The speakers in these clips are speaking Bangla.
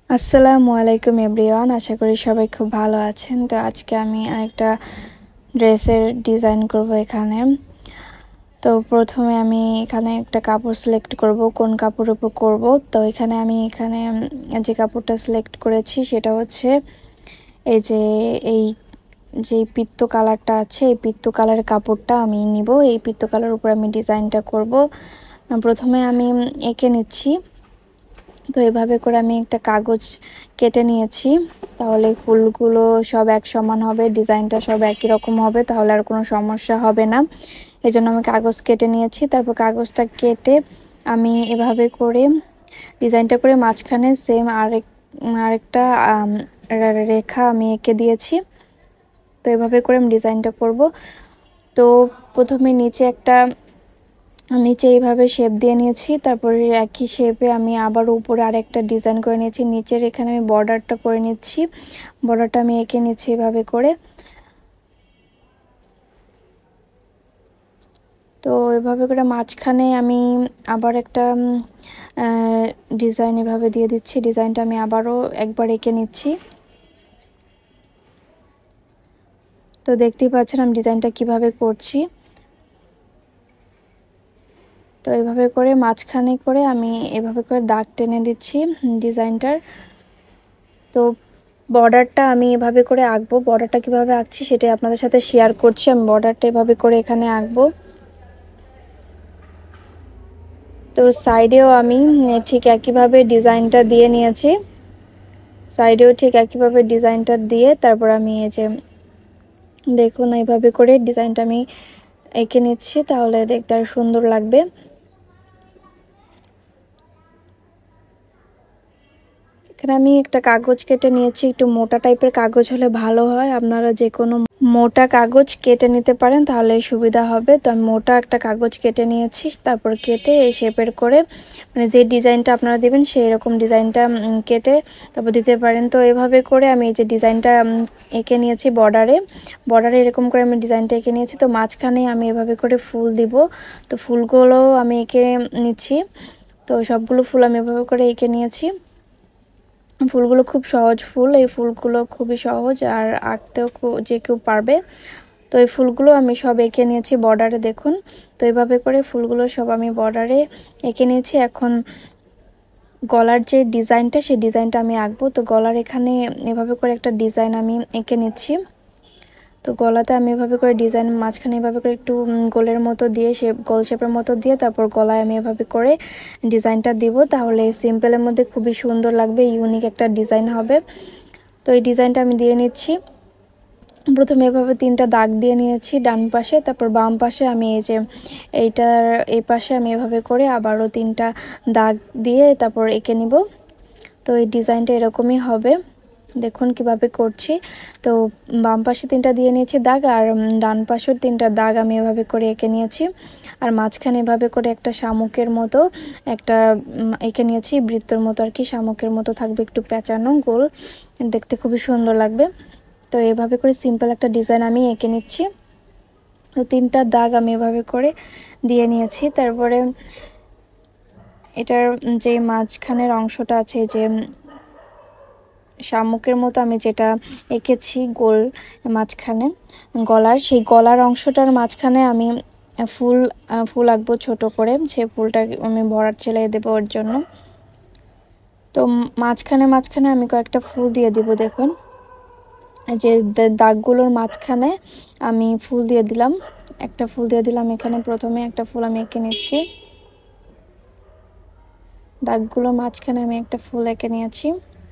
আসসালামু আলাইকুম এভরিওয়ান, আশা করি সবাই খুব ভালো আছেন। তো আজকে আমি আরেকটা ড্রেসের ডিজাইন করব এখানে। তো প্রথমে আমি এখানে একটা কাপড় সিলেক্ট করব, কোন কাপড়ের উপর করব। তো এখানে আমি যে কাপড়টা সিলেক্ট করেছি সেটা হচ্ছে এই যে পিত্ত কালারটা আছে, এই পিত্ত কালারের কাপড়টা আমি নিব। এই পিত্ত কালারের উপর আমি ডিজাইনটা করব। প্রথমে আমি এঁকে নিচ্ছি। তো এভাবে করে আমি একটা কাগজ কেটে নিয়েছি, তাহলে ফুলগুলো সব এক সমান হবে, ডিজাইনটা সব একই রকম হবে, তাহলে আর কোনো সমস্যা হবে না। এই জন্য আমি কাগজ কেটে নিয়েছি। তারপর কাগজটা কেটে আমি এভাবে করে ডিজাইনটা করে মাঝখানে সেম আরেকটা রেখা আমি এঁকে দিয়েছি। তো এভাবে করে আমি ডিজাইনটা করব। তো প্রথমে নিচে এইভাবে শেপ দিয়ে নিয়েছি, তারপরে একই শেপে আমি আবার উপরে আরেকটা ডিজাইন করে নিয়েছি। নিচের এখানে আমি বর্ডারটা করে নিচ্ছি, বর্ডারটা আমি এঁকে নিচ্ছি এভাবে করে। তো এভাবে করে মাঝখানে আমি আবার একটা ডিজাইন এভাবে দিয়ে দিচ্ছি। ডিজাইনটা আমি আবারও একবার এঁকে নিচ্ছি। তো দেখতেই পাচ্ছেন আমি ডিজাইনটা কিভাবে করছি। তো এভাবে করে মাঝখানে করে আমি এভাবে করে দাগ টেনে দিচ্ছি ডিজাইনটার। তো বর্ডারটা আমি এভাবে করে আঁকবো। বর্ডারটা কিভাবে আঁকছি সেটাই আপনাদের সাথে শেয়ার করছি। আমি বর্ডারটা এভাবে করে এখানে আঁকবো। তো সাইডেও আমি ঠিক একইভাবে ডিজাইনটা দিয়ে নিয়েছি। সাইডেও ঠিক একইভাবে ডিজাইনটা দিয়ে তারপর আমি দেখুন এইভাবে করে ডিজাইনটা আমি এঁকে নিচ্ছি, তাহলে দেখতে আর সুন্দর লাগবে। এখানে আমি একটা কাগজ কেটে নিয়েছি, একটু মোটা টাইপের কাগজ হলে ভালো হয়। আপনারা যে কোনো মোটা কাগজ কেটে নিতে পারেন, তাহলে সুবিধা হবে। তো আমি মোটা একটা কাগজ কেটে নিয়েছি, তারপর কেটে এই শেপের করে যে ডিজাইনটা আপনারা দিবেন সেই রকম ডিজাইনটা কেটে তারপর দিতে পারেন। তো এভাবে করে আমি এই যে ডিজাইনটা এঁকে নিয়েছি বর্ডারে এরকম করে আমি ডিজাইনটা এঁকে নিয়েছি। তো মাঝখানে আমি এভাবে করে ফুল দিব। তো ফুলগুলো আমি এঁকে নিচ্ছি। তো সবগুলো ফুল আমি এভাবে করে এঁকে নিয়েছি। ফুলগুলো খুব সহজ ফুল, এই ফুলগুলো খুবই সহজ আর আঁকতেও যে কেউ পারবে। তো এই ফুলগুলো আমি সব এঁকে নিয়েছি বর্ডারে, দেখুন। তো এইভাবে করে ফুলগুলো সব আমি বর্ডারে এঁকে নিয়েছি। এখন গলার যে ডিজাইনটা সেই ডিজাইনটা আমি আঁকবো। তো গলার এখানে এভাবে করে একটা ডিজাইন আমি এঁকে নিচ্ছি। তো গলাতে আমি এভাবে করে ডিজাইন মাঝখানে এভাবে করে একটু গোলের মতো দিয়ে গোল শেপের মতো দিয়ে তারপর গলায় আমি এভাবে করে ডিজাইনটা দিব, তাহলে সিম্পলের মধ্যে খুবই সুন্দর লাগবে, ইউনিক একটা ডিজাইন হবে। তো এই ডিজাইনটা আমি দিয়ে নিচ্ছি। প্রথমে এভাবে 3টা দাগ দিয়ে নিয়েছি ডান পাশে, তারপর বাম পাশে আমি এই পাশে আমি এভাবে করে আবারও 3টা দাগ দিয়ে তারপর এঁকে নিব। তো এই ডিজাইনটা এরকমই হবে, দেখুন কিভাবে করছি। তো বাম পাশে 3টা দিয়ে নিয়েছি দাগ, আর ডান পাশের 3টা দাগ আমি এভাবে করে এঁকে নিয়েছি। আর মাঝখানে এভাবে করে একটা শামুকের মতো একটা এঁকে নিয়েছি, বৃত্তর মতো আর কি, শামুকের মতো থাকবে, একটু পেঁচানো গোল, দেখতে খুবই সুন্দর লাগবে। তো এভাবে করে সিম্পল একটা ডিজাইন আমি এঁকে নিচ্ছি। তো 3টা দাগ আমি এভাবে করে দিয়ে নিয়েছি। তারপরে এটার যে মাঝখানের অংশটা আছে, যে শামুকের মতো আমি যেটা এঁকেছি গোল মাঝখানে গলার, সেই গলার অংশটার মাঝখানে আমি ফুল আঁকবো ছোট করে। সেই ফুলটা আমি ভরাট সেলাই দেবো ওর জন্য। তো মাঝখানে আমি কয়েকটা ফুল দিয়ে দিব, দেখুন যে দাগগুলোর মাঝখানে আমি ফুল দিয়ে দিলাম, একটা ফুল দিয়ে দিলাম এখানে। প্রথমে একটা ফুল আমি এঁকে নিচ্ছি, দাগগুলোর মাঝখানে আমি একটা ফুল এঁকে নিয়েছি।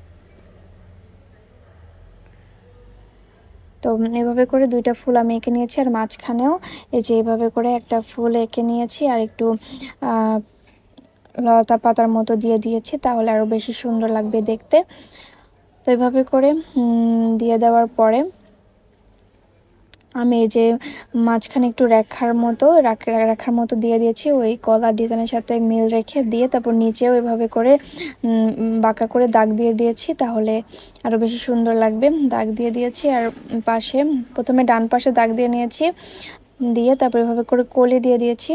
তো এভাবে করে 2টা ফুল আমি এঁকে নিয়েছি, আর মাঝখানেও এই যে এভাবে করে একটা ফুল এঁকে নিয়েছি, আর একটু লতা পাতার মতো দিয়ে দিয়েছি, তাহলে আরো বেশি সুন্দর লাগবে দেখতে। তো এভাবে করে দিয়ে দেওয়ার পরে আমি এই যে মাঝখানে একটু রেখার মতো দিয়ে দিয়েছি, ওই গলার ডিজাইনের সাথে মিল রেখে দিয়ে তারপর নিচেও এভাবে করে বাঁকা করে দাগ দিয়ে দিয়েছি, তাহলে আরো বেশি সুন্দর লাগবে। দাগ দিয়ে দিয়েছি, আর পাশে প্রথমে ডান পাশে দাগ দিয়ে নিয়েছি, দিয়ে তারপর এভাবে করে কলি দিয়ে দিয়েছি।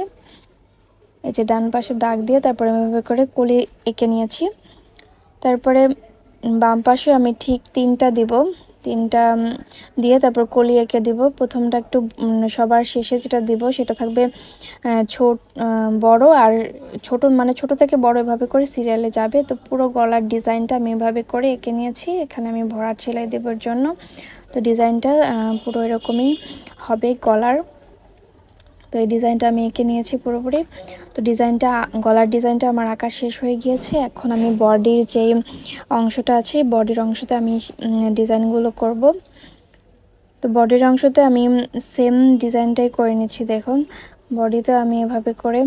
এই যে ডান পাশে দাগ দিয়ে তারপরে এভাবে করে কলি এঁকে নিয়েছি। তারপরে বাম পাশে আমি ঠিক 3টা দিব, 3টা দিয়ে তারপর কলি এঁকে দিব। প্রথমটা একটু সবার শেষে যেটা দিব সেটা থাকবে বড়, আর ছোট মানে ছোট থেকে বড় এভাবে করে সিরিয়ালে যাবে। তো পুরো গলার ডিজাইনটা আমি এভাবে করে এঁকে নিয়েছি। এখানে আমি ভরাট সেলাই দেবার জন্য। তো ডিজাইনটা পুরো এরকমই হবে গলার। তো এই ডিজাইনটা আমি এঁকে নিয়েছি পুরোপুরি। তো গলার ডিজাইনটা আমার আঁকা শেষ হয়ে গিয়েছে। এখন আমি বডির যে অংশটা আছে, বডির অংশতে আমি ডিজাইনগুলো করব। তো বডির অংশতে আমি সেম ডিজাইনটাই করে নিচ্ছি। দেখুন বডিতে আমি এভাবে করে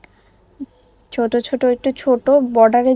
একটু ছোট বর্ডারে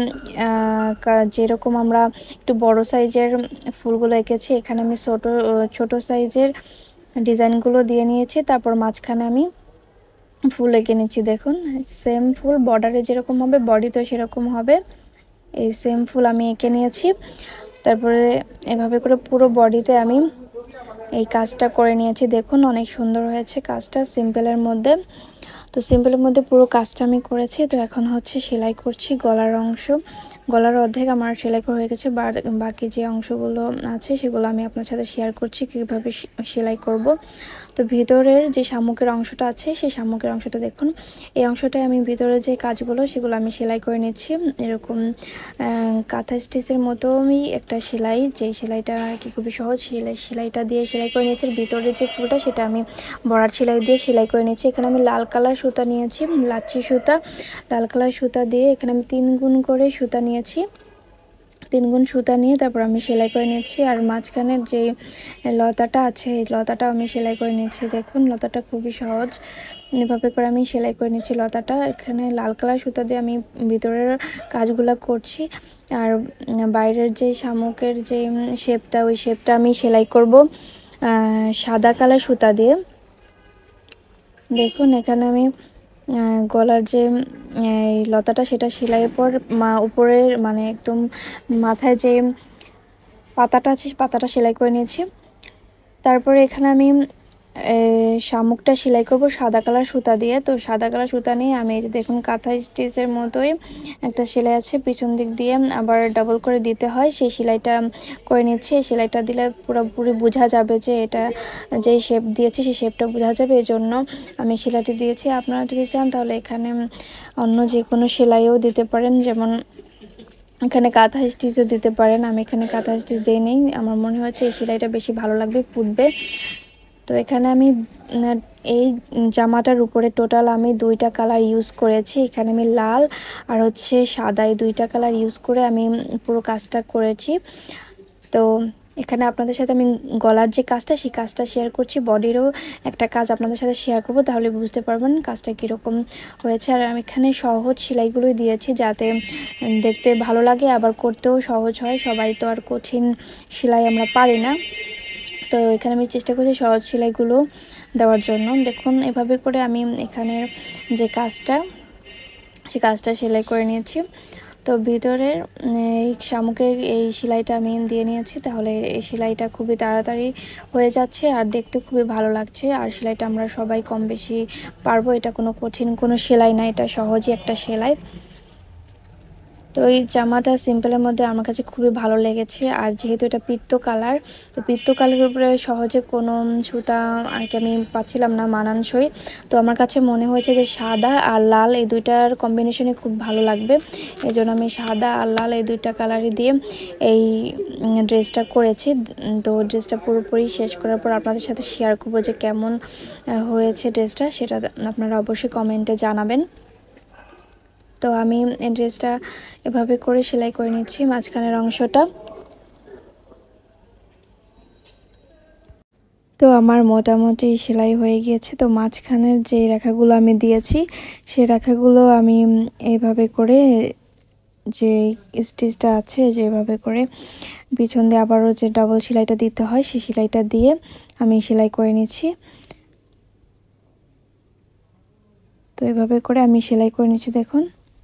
যেরকম আমরা একটু বড় সাইজের ফুলগুলো এঁকেছি, এখানে আমি ছোট সাইজের ডিজাইনগুলো দিয়ে নিয়েছি। তারপর মাঝখানে আমি ফুল এঁকে নিচ্ছি। দেখুন সেম ফুল বর্ডারে যেরকম হবে বডিতেও সেরকম হবে। এই সেম ফুল আমি এঁকে নিয়েছি। তারপরে এভাবে করে পুরো বডিতে আমি এই কাজটা করে নিয়েছি। দেখুন অনেক সুন্দর হয়েছে কাজটা সিম্পলের মধ্যে। তো সিম্পলের মধ্যে পুরো কাজটা আমি করেছি। তো এখন হচ্ছে সেলাই করছি গলার অংশ। গলার অর্ধেক আমার সেলাই করা হয়ে গেছে, বাকি যে অংশগুলো আছে সেগুলো আমি আপনার সাথে শেয়ার করছি কীভাবে সেলাই করব। তো ভিতরের যে শামুকের অংশটা আছে সেই শামুকের অংশটা দেখুন, এই অংশটায় আমি ভিতরে যে কাজগুলো সেগুলো আমি সেলাই করে নিচ্ছি। এরকম কাঁথা স্টিচের মতোই একটা সেলাই, যেই সেলাইটা আর কি খুবই সহজ, সেলাইটা দিয়ে সেলাই করে নিয়েছি। ভিতরে যে ফুলটা সেটা আমি বড়ার সেলাই দিয়ে সেলাই করে নিয়েছি। এখানে আমি লাল কালার সুতা নিয়েছি, লাচ্ছি সুতা। লাল কালার সুতা দিয়ে এখানে আমি 3 গুণ করে সুতা নিয়েছি। 3 গুণ সুতা নিয়ে তারপর আমি সেলাই করে নিয়েছি। আর মাঝখানের যে লতাটা আছে এই লতাটা আমি সেলাই করে নিয়েছি। দেখুন লতাটা খুবই সহজ, এভাবে করে আমি সেলাই করে নিচ্ছি লতাটা। এখানে লাল কালার সুতা দিয়ে আমি ভিতরের কাজগুলো করছি। আর বাইরের যে শামুকের যে শেপটা, ওই শেপটা আমি সেলাই করব সাদা কালার সুতা দিয়ে। দেখুন এখানে আমি গলার যে লতাটা সেটা সেলাইয়ের পর উপরের মানে একদম মাথায় যে পাতাটা আছে পাতাটা সেলাই করে নিয়েছি। তারপরে এখানে আমি শামুকটা সেলাই করব সাদা কালার সুতা দিয়ে। তো সাদা কালার সুতা নিয়ে আমি এই যে দেখুন কাঁথা স্টিচের মতোই একটা সেলাই আছে, পিছন দিক দিয়ে আবার ডাবল করে দিতে হয়, সেই সেলাইটা করে নিচ্ছি। এই সেলাইটা দিলে পুরোপুরি বোঝা যাবে যে এটা যেই শেপ দিয়েছি সেই শেপটা বোঝা যাবে, এই জন্য আমি সেলাইটি দিয়েছি। আপনারা যদি চান তাহলে এখানে অন্য যে কোনো সেলাইও দিতে পারেন, যেমন এখানে কাঁথা স্টিচও দিতে পারেন। আমি এখানে কাঁথা স্টিচ দিই নেই, আমার মনে হচ্ছে এই সেলাইটা বেশি ভালো লাগবে, ফুটবে। তো এখানে আমি এই জামাটার উপরে টোটাল আমি 2টা কালার ইউজ করেছি। এখানে আমি লাল আর হচ্ছে সাদা, এই 2টা কালার ইউজ করে আমি পুরো কাজটা করেছি। তো এখানে আপনাদের সাথে আমি গলার যে কাজটা সেই কাজটা শেয়ার করছি, বডিরও একটা কাজ আপনাদের সাথে শেয়ার করব, তাহলে বুঝতে পারবেন কাজটা কীরকম হয়েছে। আর আমি এখানে সহজ সেলাইগুলোই দিয়েছি যাতে দেখতে ভালো লাগে আবার করতেও সহজ হয়। সবাই তো আর কঠিন সেলাই আমরা পারি না, তো এখানে আমি চেষ্টা করছি সহজ সেলাইগুলো দেওয়ার জন্য। দেখুন এভাবে করে আমি এখানের যে কাজটা সেই কাজটা সেলাই করে নিয়েছি। তো ভিতরের এই শামুকের এই সেলাইটা আমি দিয়ে নিয়েছি, তাহলে এই সেলাইটা খুবই তাড়াতাড়ি হয়ে যাচ্ছে আর দেখতে খুবই ভালো লাগছে। আর সেলাইটা আমরা সবাই কম বেশি পারবো, এটা কোনো কঠিন কোনো সেলাই না, এটা সহজই একটা সেলাই। তো এই জামাটা সিম্পলের মধ্যে আমার কাছে খুবই ভালো লেগেছে। আর যেহেতু এটা পিত্ত কালার, তো পিত্ত কালারের উপরে সহজে কোনো সুতা আর কি আমি পাচ্ছিলাম না মানানসই। তো আমার কাছে মনে হয়েছে যে সাদা আর লাল এই 2টার কম্বিনেশনে খুব ভালো লাগবে, এই জন্য আমি সাদা আর লাল এই 2টা কালারই দিয়ে এই ড্রেসটা করেছি। তো ড্রেসটা পুরোপুরি শেষ করার পর আপনাদের সাথে শেয়ার করবো যে কেমন হয়েছে ড্রেসটা, সেটা আপনারা অবশ্যই কমেন্টে জানাবেন। তো আমি এই ড্রেসটা এভাবে করে সেলাই করে নিচ্ছি মাঝখানের অংশটা। তো আমার মোটামুটি সেলাই হয়ে গিয়েছে। তো মাঝখানের যে রেখাগুলো আমি দিয়েছি সেই রেখাগুলো আমি এইভাবে করে যে স্টিচটা আছে যেভাবে করে পিছন দিয়ে আবারও যে ডাবল সেলাইটা দিতে হয় সেই সেলাইটা দিয়ে আমি সেলাই করে নিচ্ছি। তো এভাবে করে আমি সেলাই করে নিচ্ছি দেখুন।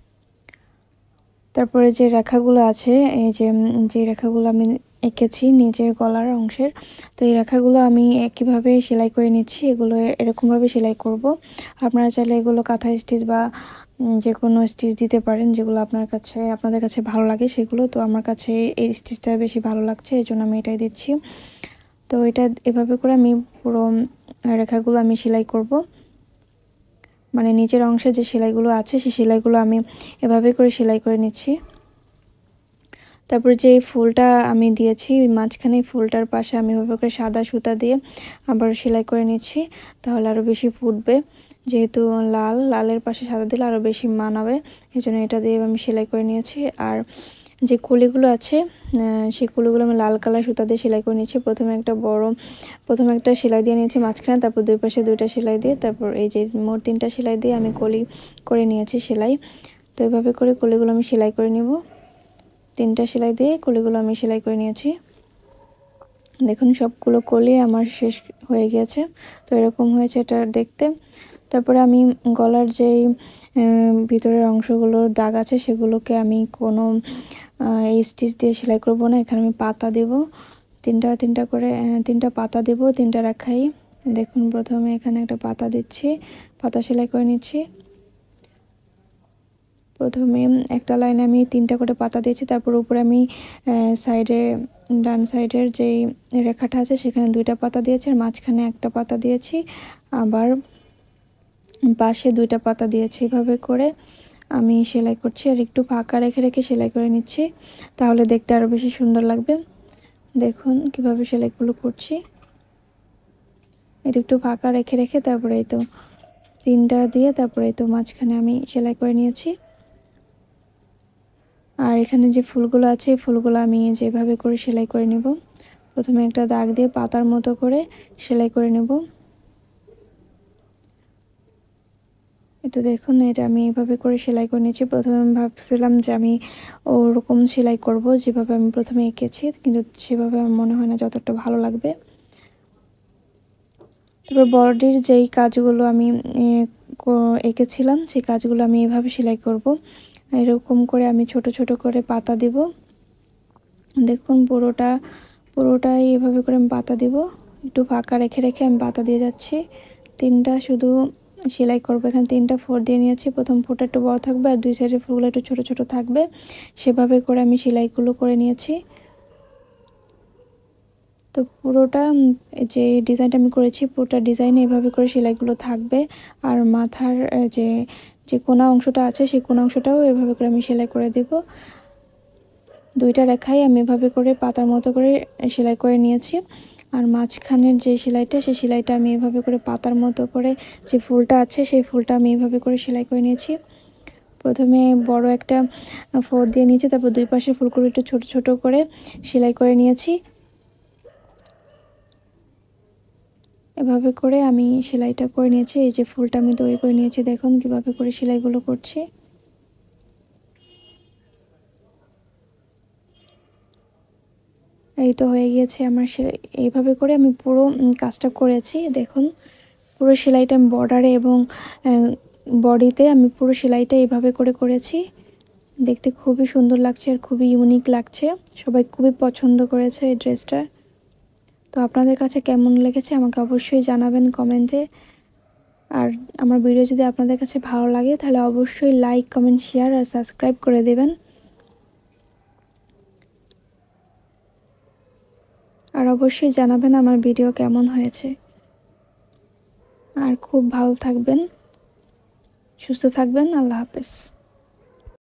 তারপরে যে রেখাগুলো আছে, এই যে রেখাগুলো আমি এঁকেছি নিচের গলার অংশের, তো এই রেখাগুলো আমি একইভাবে সেলাই করে নিচ্ছি। এগুলো এরকমভাবে সেলাই করব। আপনারা চাইলে এগুলো কাঁথা স্টিচ বা যে কোনো স্টিচ দিতে পারেন, যেগুলো আপনাদের কাছে ভালো লাগে সেগুলো। তো আমার কাছে এই স্টিচটা বেশি ভালো লাগছে, এই জন্য আমি এটাই দিচ্ছি। তো এটা এভাবে করে আমি পুরো রেখাগুলো আমি সেলাই করব, মানে নিচের অংশে যে সেলাইগুলো আছে সেই সেলাইগুলো আমি এভাবে করে সেলাই করে নিচ্ছি। তারপরে যে ফুলটা আমি দিয়েছি মাঝখানে, ফুলটার পাশে আমি এভাবে করে সাদা সুতা দিয়ে আবার সেলাই করে নিচ্ছি, তাহলে আরও বেশি ফুটবে। যেহেতু লালের পাশে সাদা দিলে আরও বেশি মানাবে, এই জন্য এটা দিয়ে আমি সেলাই করে নিয়েছি। আর যে কলিগুলো আছে সেই কলিগুলো আমি লাল কালার সুতা দিয়ে সেলাই করে নিয়েছি। প্রথমে একটা সেলাই দিয়ে নিয়েছি মাঝখানে, তারপর দুই পাশে দুইটা সেলাই দিয়ে, তারপর এই যে মোট 3টা সেলাই দিয়ে আমি কলি করে নিয়েছি সেলাই। তো এভাবে করে কলিগুলো আমি সেলাই করে নিব। 3টা সেলাই দিয়ে কলিগুলো আমি সেলাই করে নিয়েছি। দেখুন সবগুলো কলি আমার শেষ হয়ে গেছে। তো এরকম হয়েছে এটা দেখতে। তারপরে আমি গলার যেই ভিতরের অংশগুলোর দাগ আছে সেগুলোকে আমি কোনো এই স্টিচ দিয়ে সেলাই করব না, এখানে আমি পাতা দেব। 3টা করে 3টা পাতা দেব 3টা রেখায়। দেখুন প্রথমে এখানে একটা পাতা দিচ্ছি, পাতা সেলাই করে নিচ্ছি। প্রথমে একটা লাইনে আমি 3টা করে পাতা দিয়েছি, তারপর উপরে আমি ডান সাইডের যেই রেখাটা আছে সেখানে 2টা পাতা দিয়েছি, আর মাঝখানে একটা পাতা দিয়েছি, আবার পাশে 2টা পাতা দিয়েছি। এভাবে করে আমি সেলাই করছি, আর একটু ফাঁকা রেখে রেখে সেলাই করে নিচ্ছি, তাহলে দেখতে আরও বেশি সুন্দর লাগবে। দেখুন কিভাবে সেলাইগুলো করছি, এটা একটু ফাঁকা রেখে রেখে তারপরে এই তো 3টা দিয়ে তারপরে এই তো মাঝখানে আমি সেলাই করে নিয়েছি। আর এখানে যে ফুলগুলো আছে এই ফুলগুলো আমি যেভাবে করে সেলাই করে নেব। প্রথমে একটা দাগ দিয়ে পাতার মতো করে সেলাই করে নেব। তো দেখুন এটা আমি এইভাবে করে সেলাই করে নিয়েছি। প্রথমে আমি ভাবছিলাম যে আমি ওরকম সেলাই করব যেভাবে আমি প্রথমে এঁকেছি, কিন্তু সেভাবে আমার মনে হয় না যতটা ভালো লাগবে। তারপর বডির যেই কাজগুলো আমি এঁকেছিলাম সেই কাজগুলো আমি এভাবে সেলাই করব। এরকম করে আমি ছোট ছোট করে পাতা দিব। দেখুন পুরোটাই এভাবে করে আমি পাতা দিব, একটু ফাঁকা রেখে রেখে আমি পাতা দিয়ে যাচ্ছি। 3টা শুধু সেলাই করব। এখানে 3টা ফোর দিয়ে নিয়েছি, প্রথম ফোরটা একটু বড় থাকবে আর দুই সাইডের ফুলগুলো একটু ছোট ছোট থাকবে, সেভাবে করে আমি সেলাইগুলো করে নিয়েছি। তো পুরোটা যে ডিজাইনটা আমি করেছি পুরোটা ডিজাইনে এভাবে করে সেলাইগুলো থাকবে। আর মাথার যে যে কোনা অংশটা আছে সেই কোনা অংশটাও এভাবে করে আমি সেলাই করে দেব। 2টা রেখায় আমি এভাবে করে পাতার মতো করে সেলাই করে নিয়েছি। আর মাঝখানের যে সেলাইটা সেই সেলাইটা আমি এভাবে করে পাতার মতো করে যে ফুলটা আছে সেই ফুলটা আমি এভাবে করে সেলাই করে নিয়েছি। প্রথমে বড় একটা ফোর দিয়ে নিয়েছি, তারপর দুই পাশের ফুলগুলো একটু ছোট ছোট করে সেলাই করে নিয়েছি। এভাবে করে আমি সেলাইটা করে নিয়েছি। এই যে ফুলটা আমি তৈরি করে নিয়েছি, দেখুন কিভাবে করে সেলাইগুলো করছি। এই তো হয়ে গিয়েছে আমার সেলাই। এইভাবে করে আমি পুরো কাজটা করেছি। দেখুন পুরো সেলাইটা আমি বর্ডারে এবং বডিতে আমি পুরো সেলাইটা এইভাবে করে করেছি। দেখতে খুবই সুন্দর লাগছে আর খুবই ইউনিক লাগছে, সবাই খুবই পছন্দ করেছে এই ড্রেসটা। তো আপনাদের কাছে কেমন লেগেছে আমাকে অবশ্যই জানাবেন কমেন্টে। আর আমার ভিডিও যদি আপনাদের কাছে ভালো লাগে তাহলে অবশ্যই লাইক, কমেন্ট, শেয়ার আর সাবস্ক্রাইব করে দেবেন। আর অবশ্যই জানাবেন আমার ভিডিও কেমন হয়েছে। আর খুব ভালো থাকবেন, সুস্থ থাকবেন। আল্লাহ হাফেজ।